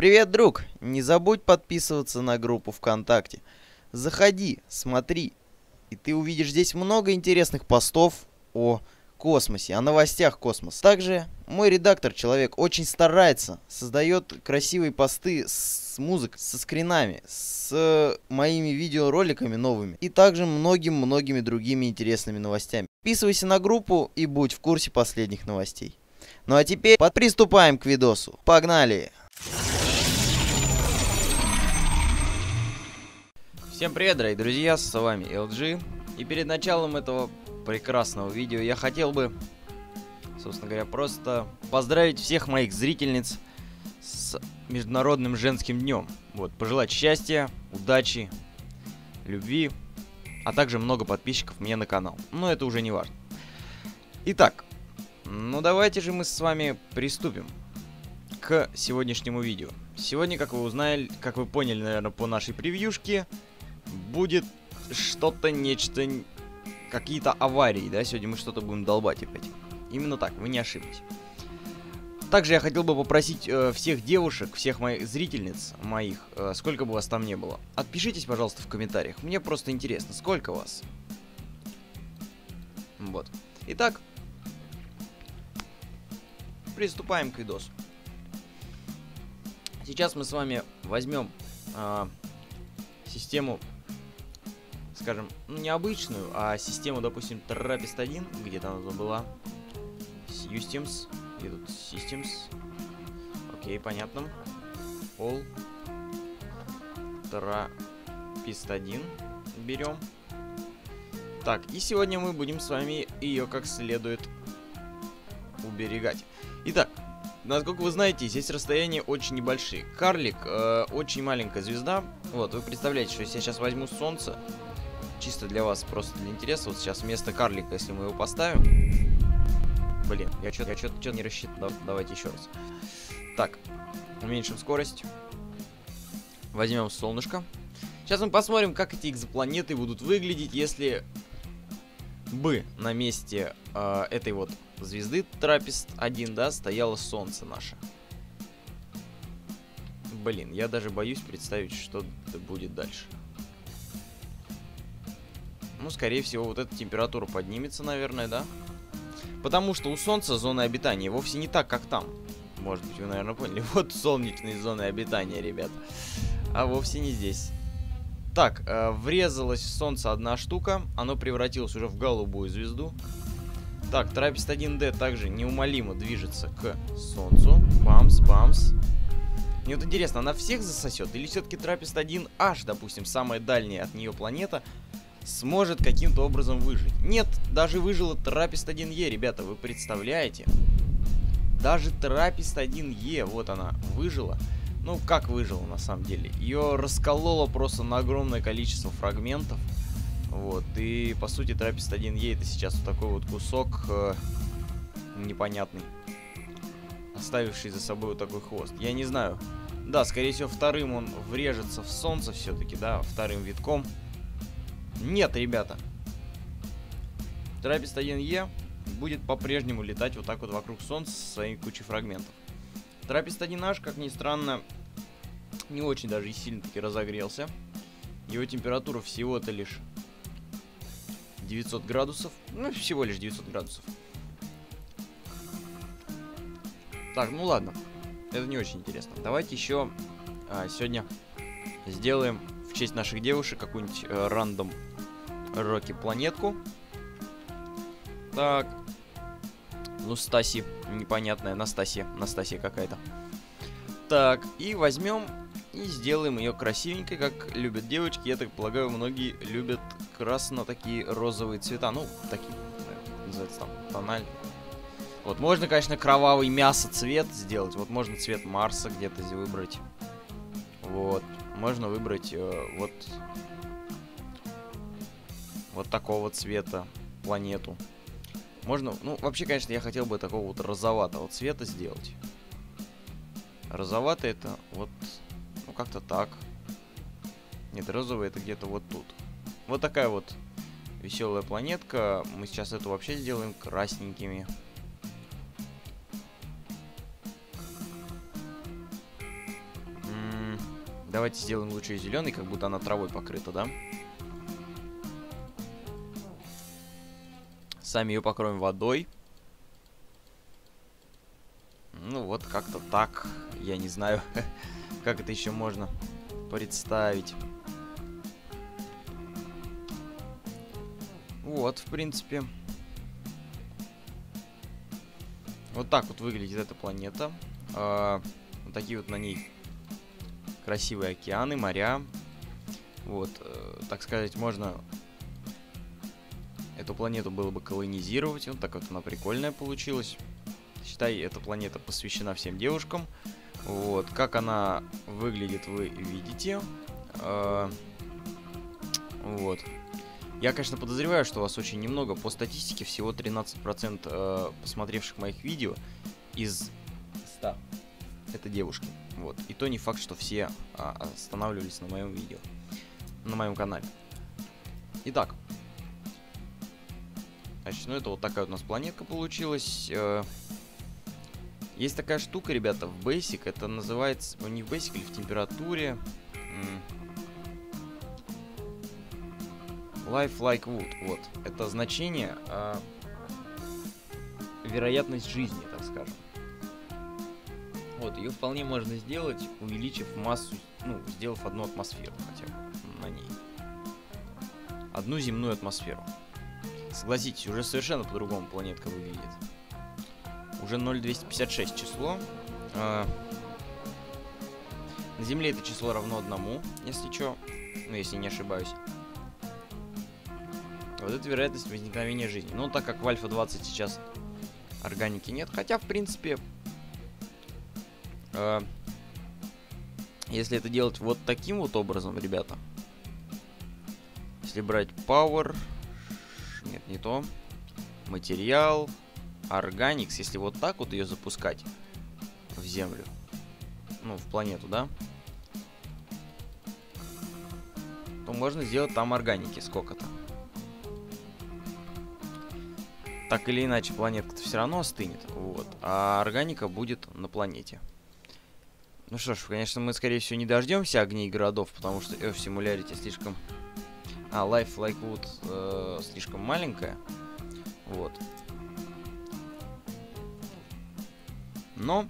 Привет, друг! Не забудь подписываться на группу ВКонтакте. Заходи, смотри, и ты увидишь здесь много интересных постов о космосе, о новостях космоса. Также мой редактор, человек, очень старается, создает красивые посты с музыкой, со скринами, с моими видеороликами новыми и также многими другими интересными новостями. Подписывайся на группу и будь в курсе последних новостей. Ну а теперь приступаем к видосу. Погнали! Всем привет, дорогие друзья, с вами LG. И перед началом этого прекрасного видео я хотел бы, собственно говоря, просто поздравить всех моих зрительниц с Международным женским днем. Вот, пожелать счастья, удачи, любви, а также много подписчиков мне на канал. Но это уже не важно. Итак, ну давайте же мы с вами приступим к сегодняшнему видео. Сегодня, как вы узнали, как вы поняли, наверное, по нашей превьюшке, будет что-то, нечто, какие-то аварии, да, сегодня мы что-то будем долбать опять. Именно так, вы не ошиблись. Также я хотел бы попросить всех девушек, всех моих зрительниц, сколько бы вас там не было, отпишитесь, пожалуйста, в комментариях. Мне просто интересно, сколько вас? Вот. Итак, приступаем к видосу. Сейчас мы с вами возьмем систему, скажем, ну, не обычную, а систему, допустим, TRAPPIST-1, где-то она была. Systems. Где тут Systems? Окей, понятно. All. TRAPPIST-1 берем. Так, и сегодня мы будем с вами ее как следует уберегать. Итак, насколько вы знаете, здесь расстояния очень небольшие. Карлик, очень маленькая звезда. Вот, вы представляете, что если я сейчас возьму Солнце, чисто для вас, просто для интереса, вот сейчас вместо карлика, если мы его поставим... Блин, я что-то не рассчитал. Давайте еще раз. Так, уменьшим скорость. Возьмем солнышко. Сейчас мы посмотрим, как эти экзопланеты будут выглядеть, если бы на месте этой вот звезды TRAPPIST-1, да, стояло Солнце наше. Блин, я даже боюсь представить, что будет дальше. Ну, скорее всего, вот эта температура поднимется, наверное, да? Потому что у Солнца зоны обитания вовсе не так, как там. Может быть, вы, наверное, поняли. Вот солнечные зоны обитания, ребят. А вовсе не здесь. Так, врезалась в Солнце одна штука. Оно превратилось уже в голубую звезду. Так, TRAPPIST-1D также неумолимо движется к Солнцу. Бамс, бамс. Мне вот интересно, она всех засосет? Или все-таки TRAPPIST-1H, допустим, самая дальняя от нее планета, сможет каким-то образом выжить? Нет, даже выжила TRAPPIST-1E, ребята, вы представляете? Даже TRAPPIST-1E, вот она, выжила. Ну, как выжила, на самом деле? Ее раскололо просто на огромное количество фрагментов. Вот, и, по сути, TRAPPIST-1E это сейчас вот такой вот кусок непонятный, оставивший за собой вот такой хвост. Я не знаю. Да, скорее всего, вторым он врежется в Солнце все-таки, да, вторым витком. Нет, ребята. TRAPPIST-1E будет по-прежнему летать вот так вот вокруг Солнца со своей кучей фрагментов. TRAPPIST-1H, как ни странно, не очень даже и сильно-таки разогрелся. Его температура всего-то лишь 900 градусов. Ну, всего лишь 900 градусов. Так, ну ладно. Это не очень интересно. Давайте еще сегодня сделаем в честь наших девушек какую-нибудь рандом Роки планетку. Так. Ну, Стаси. Непонятная. Настасья какая-то. Так, и возьмем и сделаем ее красивенькой, как любят девочки. Я так полагаю, многие любят красно такие розовые цвета. Ну, такие, называется там, тональные. Вот, можно, конечно, кровавый мясо цвет сделать. Вот, можно цвет Марса где-то выбрать. Вот. Можно выбрать вот такого цвета планету. Можно, ну, вообще, конечно, я хотел бы такого вот розоватого цвета сделать. Розоватый это вот, ну, как-то так. Нет, розовый это где-то вот тут. Вот такая вот веселая планетка. Мы сейчас эту вообще сделаем красненькими. Давайте сделаем лучше зеленый, как будто она травой покрыта, да? Сами ее покроем водой. Ну вот, как-то так. Я не знаю, как это еще можно представить. Вот, в принципе. Вот так вот выглядит эта планета. Вот такие вот на ней красивые океаны, моря. Вот, так сказать, можно эту планету было бы колонизировать. Вот так вот она прикольная получилась. Считай, эта планета посвящена всем девушкам. Вот, как она выглядит, вы видите. Вот. Я, конечно, подозреваю, что вас очень немного. По статистике всего 13% посмотревших моих видео из 100 это девушки. Вот. И то не факт, что все останавливались на моем видео. На моем канале. Итак. Значит, ну это вот такая вот у нас планетка получилась. Есть такая штука, ребята, в Basic. Это называется, не в Basic или в температуре. Life like wood. Вот. Это значение вероятность жизни, так скажем. Вот, ее вполне можно сделать, увеличив массу, ну, сделав одну атмосферу хотя бы на ней. Одну земную атмосферу. Согласитесь, уже совершенно по-другому планетка выглядит. Уже 0,256 число. На Земле это число равно 1, если что. Ну, если не ошибаюсь. Вот это вероятность возникновения жизни. Но так как в Альфа-20 сейчас органики нет. Хотя, в принципе, если это делать вот таким вот образом, ребята. Если брать Power. Нет, не то. Материал. Органикс. Если вот так вот ее запускать в Землю. Ну, в планету, да? То можно сделать там органики сколько-то. Так или иначе, планетка-то все равно остынет. Вот. А органика будет на планете. Ну что ж, конечно, мы, скорее всего, не дождемся огней городов, потому что Earth Singularity слишком... Life Like Wood слишком маленькая. Вот. Но...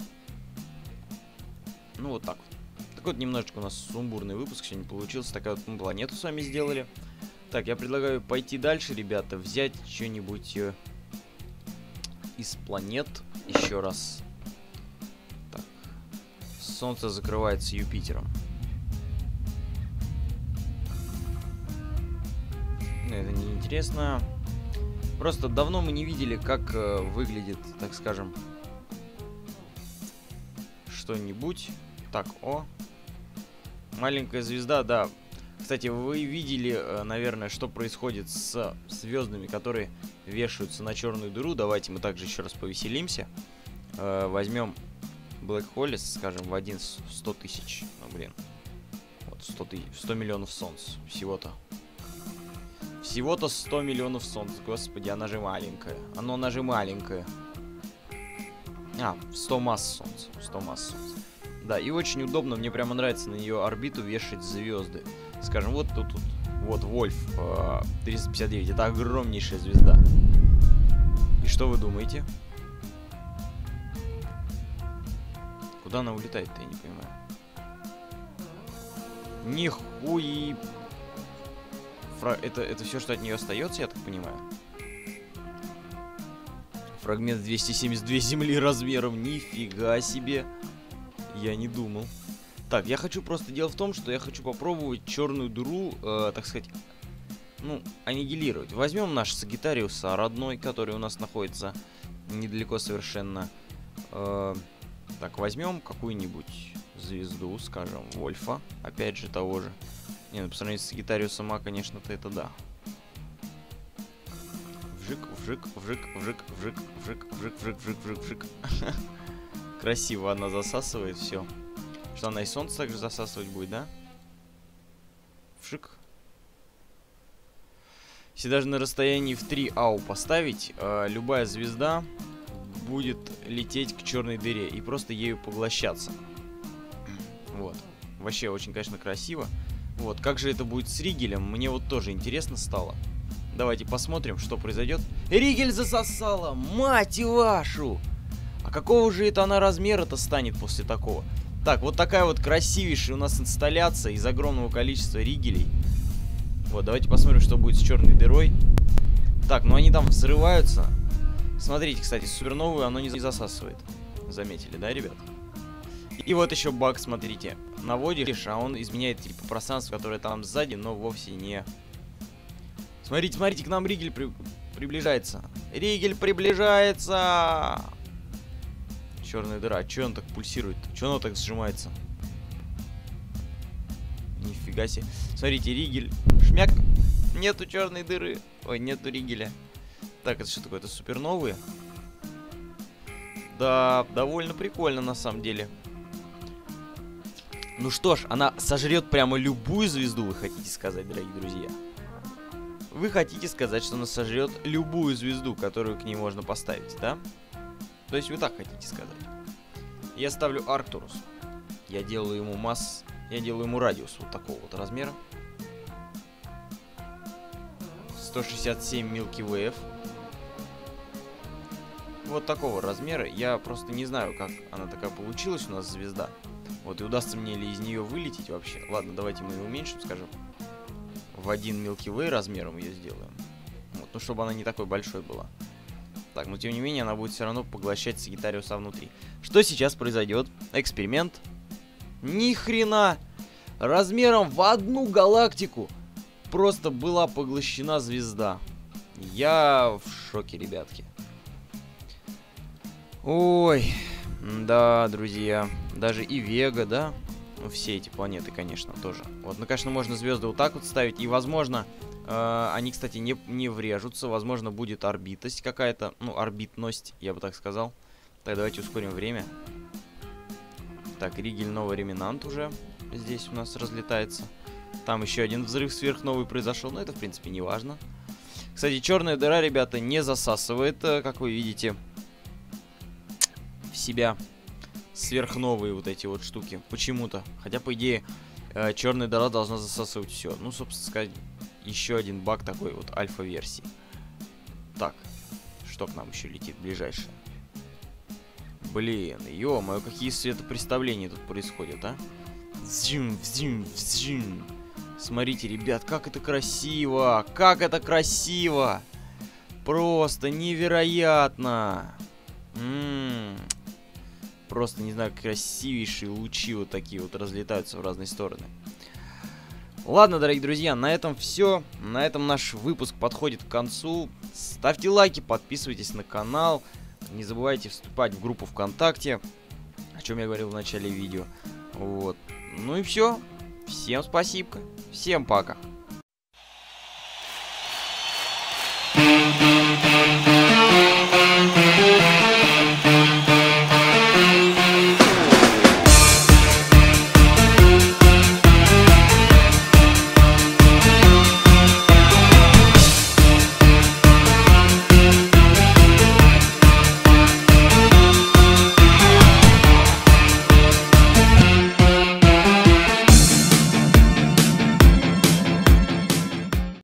Ну, вот так вот. Такой вот немножечко у нас сумбурный выпуск сегодня получился. Такая вот мы планету с вами сделали. Так, я предлагаю пойти дальше, ребята. Взять что-нибудь из планет. Еще раз. Так. Солнце закрывается Юпитером. Это не интересно. Просто давно мы не видели, как выглядит, так скажем, что-нибудь. Так, о. Маленькая звезда, да. Кстати, вы видели, наверное, что происходит с звездами, которые вешаются на черную дыру. Давайте мы также еще раз повеселимся. Возьмем Black Hole, скажем, в 100 тысяч. Ну, блин. Вот 100 миллионов солнц. Всего-то. Всего-то 100 миллионов солнц. Господи, она же маленькая. Она же маленькая. 100 масс солнца. 100 масс солнца. Да, и очень удобно. Мне прямо нравится на ее орбиту вешать звезды. Скажем, вот тут. Вот Вольф 359. Это огромнейшая звезда. И что вы думаете? Куда она улетает-то, я не понимаю. Нихуи. Это все, что от нее остается, я так понимаю. Фрагмент 272 Земли размером. Нифига себе. Я не думал. Так, я хочу просто... Дело в том, что я хочу попробовать черную дыру, так сказать, ну, аннигилировать. Возьмем наш Сагитариус родной, который у нас находится недалеко совершенно. Так, возьмем какую-нибудь звезду, скажем, Вольфа. Опять же, того же. Не, ну, по сравнению с Сагитариусом, конечно-то это да. Вжик, вжик, вжик, вжик, вжик, вжик, вжик, вжик, вжик, вжик, вжик. Красиво она засасывает все. Что она и солнце также засасывать будет, да? Вжик. Если даже на расстоянии в 3 ау поставить, любая звезда будет лететь к черной дыре и просто ею поглощаться. Вот. Вообще очень, конечно, красиво. Вот, как же это будет с Ригелем, мне вот тоже интересно стало. Давайте посмотрим, что произойдет. Ригель засосала, мать вашу! А какого же это она размера-то станет после такого? Так, вот такая вот красивейшая у нас инсталляция из огромного количества ригелей. Вот, давайте посмотрим, что будет с черной дырой. Так, ну они там взрываются. Смотрите, кстати, суперновую оно не засасывает. Заметили, да, ребят? И вот еще баг, смотрите. Наводишь, а он изменяет типа пространство, которое там сзади, но вовсе не... Смотрите, смотрите, к нам Ригель приближается. Ригель приближается! Черная дыра. Че он так пульсирует? Че оно так сжимается? Нифига себе. Смотрите, Ригель. Шмяк. Нету черной дыры. Ой, нету Ригеля. Так, это что такое? Это суперновые? Да, довольно прикольно на самом деле. Ну что ж, она сожрет прямо любую звезду, вы хотите сказать, дорогие друзья? Вы хотите сказать, что она сожрет любую звезду, которую к ней можно поставить, да? То есть вы так хотите сказать. Я ставлю Арктурус. Я делаю ему радиус вот такого вот размера. 167 Milky Way. Вот такого размера. Я просто не знаю, как она такая получилась у нас, звезда. Вот, и удастся мне ли из нее вылететь вообще. Ладно, давайте мы ее уменьшим, скажем. В 1 Milky Way размером ее сделаем. Вот, ну, чтобы она не такой большой была. Так, но тем не менее, она будет все равно поглощать Сагитариуса внутри. Что сейчас произойдет? Эксперимент. Ни хрена! Размером в одну галактику просто была поглощена звезда. Я в шоке, ребятки. Ой, да, друзья. Даже и Вега, да? Ну, все эти планеты, конечно, тоже. Вот, ну, конечно, можно звезды вот так вот ставить. И, возможно, они, кстати, не врежутся. Возможно, будет орбитость какая-то. Ну, орбитность, я бы так сказал. Так, давайте ускорим время. Так, Ригель новый реминант уже здесь у нас разлетается. Там еще один взрыв сверхновый произошел. Но это, в принципе, не важно. Кстати, черная дыра, ребята, не засасывает, как вы видите, в себя сверхновые вот эти вот штуки. Почему-то. Хотя, по идее, черная дыра должна засасывать все. Ну, собственно сказать, еще один баг такой вот альфа-версии. Так, что к нам еще летит ближайшее? Блин, ё-моё, какие светопреставления тут происходят, а? Взжим, взжим, взжим. Смотрите, ребят, как это красиво! Как это красиво! Просто невероятно! Просто, не знаю, красивейшие лучи вот такие вот разлетаются в разные стороны. Ладно, дорогие друзья, на этом все. На этом наш выпуск подходит к концу. Ставьте лайки, подписывайтесь на канал. Не забывайте вступать в группу ВКонтакте, о чем я говорил в начале видео. Вот. Ну и все. Всем спасибо. Всем пока.